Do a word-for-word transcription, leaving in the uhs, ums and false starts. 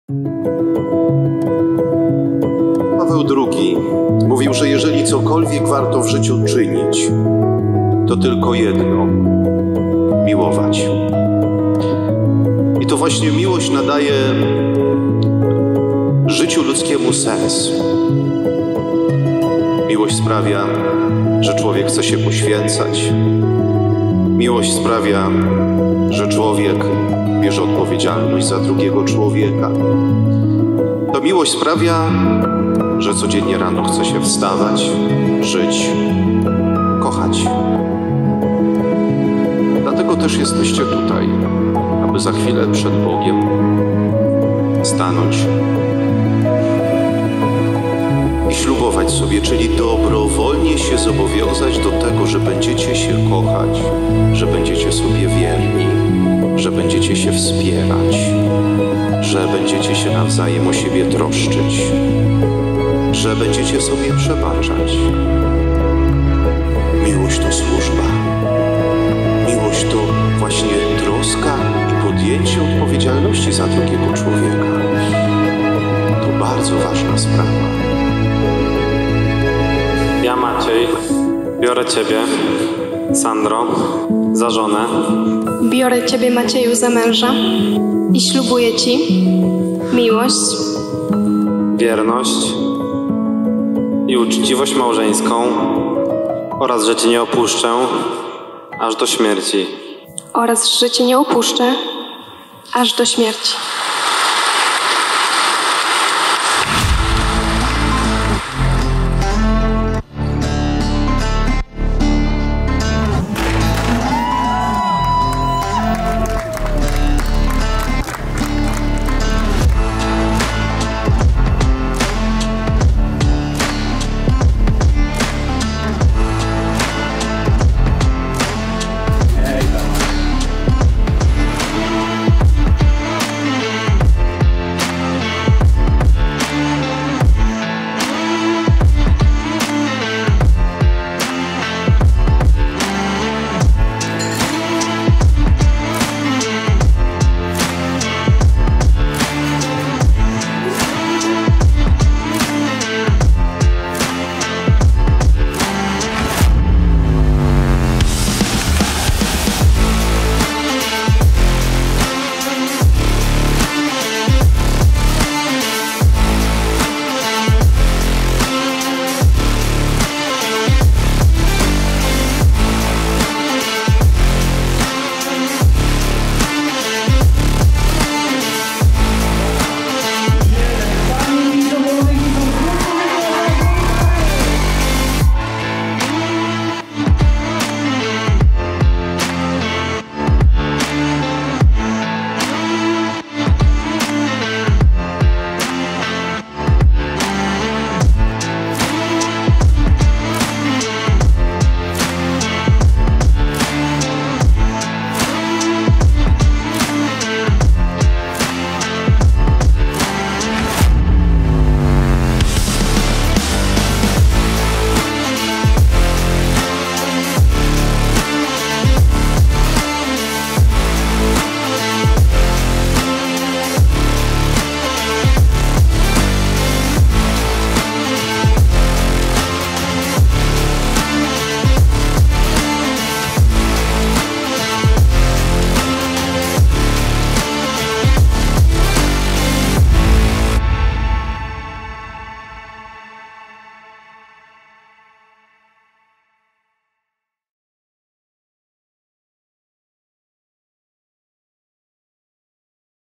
Paweł drugi mówił, że jeżeli cokolwiek warto w życiu czynić, to tylko jedno – miłować. I to właśnie miłość nadaje życiu ludzkiemu sens. Miłość sprawia, że człowiek chce się poświęcać. Miłość sprawia, że człowiek bierze odpowiedzialność za drugiego człowieka. To miłość sprawia, że codziennie rano chce się wstawać, żyć, kochać. Dlatego też jesteście tutaj, aby za chwilę przed Bogiem stanąć i ślubować sobie, czyli dobrowolnie się zobowiązać do tego, że będziecie się kochać, że będziecie sobie wierni, że będziecie się wspierać, że będziecie się nawzajem o siebie troszczyć, że będziecie sobie przebaczać. Miłość to służba. Miłość to właśnie troska i podjęcie odpowiedzialności za drugiego człowieka. To bardzo ważna sprawa. Ja, Maciej, biorę Ciebie, Sandro, za żonę. Biorę Ciebie, Macieju, za męża i ślubuję Ci miłość, wierność i uczciwość małżeńską oraz, że Cię nie opuszczę aż do śmierci. oraz że Cię nie opuszczę aż do śmierci.